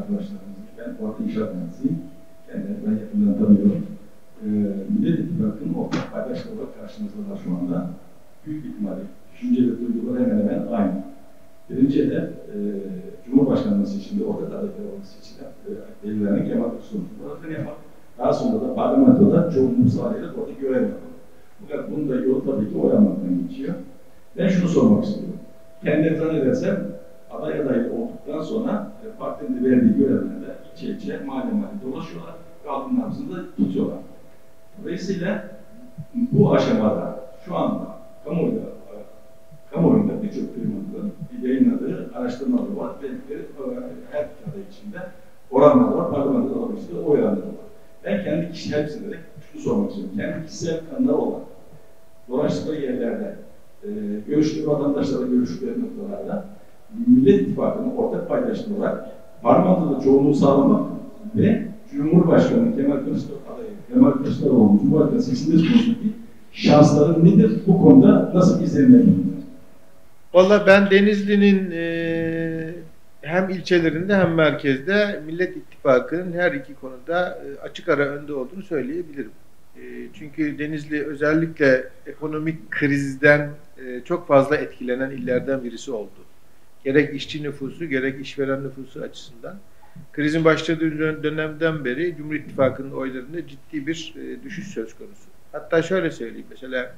arkadaşlarımız. Ben orada inşaat mühendisiyim. Kendilerini ben yakından tanıyorum. Millet İttifakı'nın ortak paydaşları olarak karşımızdalar şu anda. Büyük ihtimalle düşünce ve duyguları hemen hemen aynı. Birinci hedef, Cumhurbaşkanlığı seçiminde ortak adayları olması seçilen belirlenen Kemal Kılıçdaroğlu yapmak. Daha sonra da parlamentoda çoğunluğu sağlayarak orada görev yapmak. Fakat bunun da yolu tabii ki oy almaktan geçiyor. Ben şunu sormak istiyorum. Kendileri zannedersem aday olduktan sonra partinin de verdiği görevlerde ilçe mahalle dolaşıyorlar ve halkın nabzını da tutuyorlar. Dolayısıyla bu aşamada şu anda kamuoyunda birçok firmanın yayınladığı araştırmaları var. Her aday içinde oranlar var, parlamentoda dolayısıyla oy oranları var. Ben kendi kişisel şunu sormak istiyorum. Kendi kişisel kanları olan dolaştıkları yerlerde görüştüğü vatandaşlarla görüştükleri noktalarda Millet İttifakı'nın ortak paydaşlığı olarak parlamentoda çoğunluğu sağlamak ve Cumhurbaşkanı Kemal Kılıçdaroğlu Cumhurbaşkanı seçilmesi konusundaki şansları nedir? Bu konuda nasıl izlenimler? Valla ben Denizli'nin hem ilçelerinde hem merkezde Millet İttifakı'nın her iki konuda açık ara önde olduğunu söyleyebilirim. Çünkü Denizli özellikle ekonomik krizden çok fazla etkilenen illerden birisi oldu. Gerek işçi nüfusu, gerek işveren nüfusu açısından. Krizin başladığı dönemden beri Cumhur İttifakı'nın oylarında ciddi bir düşüş söz konusu. Hatta şöyle söyleyeyim, mesela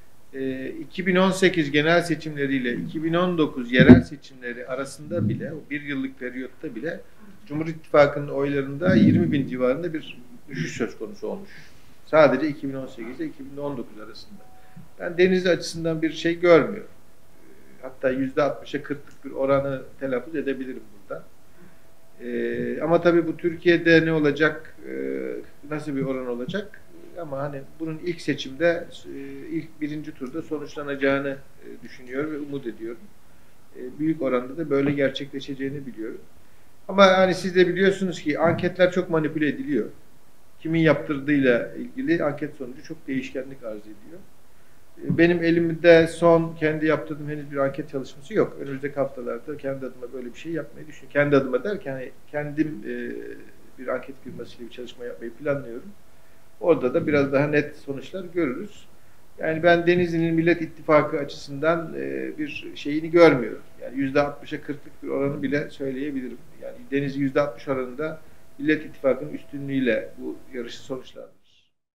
2018 genel seçimleriyle 2019 yerel seçimleri arasında bile, o bir yıllık periyotta bile Cumhur İttifakı'nın oylarında 20.000 civarında bir düşüş söz konusu olmuş. Sadece 2018 ile 2019 arasında. Ben Denizli açısından bir şey görmüyorum. Hatta %60'a 40'lık bir oranı telaffuz edebilirim burada. Ama tabii bu Türkiye'de ne olacak, nasıl bir oran olacak? Ama hani bunun ilk seçimde, ilk birinci turda sonuçlanacağını düşünüyorum ve umut ediyorum. Büyük oranda da böyle gerçekleşeceğini biliyorum. Ama hani siz de biliyorsunuz ki anketler çok manipüle ediliyor. Kimin yaptırdığıyla ilgili anket sonucu çok değişkenlik arz ediyor. Benim elimde son kendi yaptırdığım henüz bir anket çalışması yok. Önümüzdeki haftalarda kendi adıma böyle bir şey yapmayı düşünüyorum. Kendi adıma derken hani kendim bir anket firmasıyla bir çalışma yapmayı planlıyorum. Orada da biraz daha net sonuçlar görürüz. Yani ben Denizli'nin Millet İttifakı açısından bir şeyini görmüyorum. Yani %60'a 40'lık bir oranı bile söyleyebilirim. Yani Denizli %60 oranında Millet İttifakı'nın üstünlüğüyle bu yarışı sonuçlandı.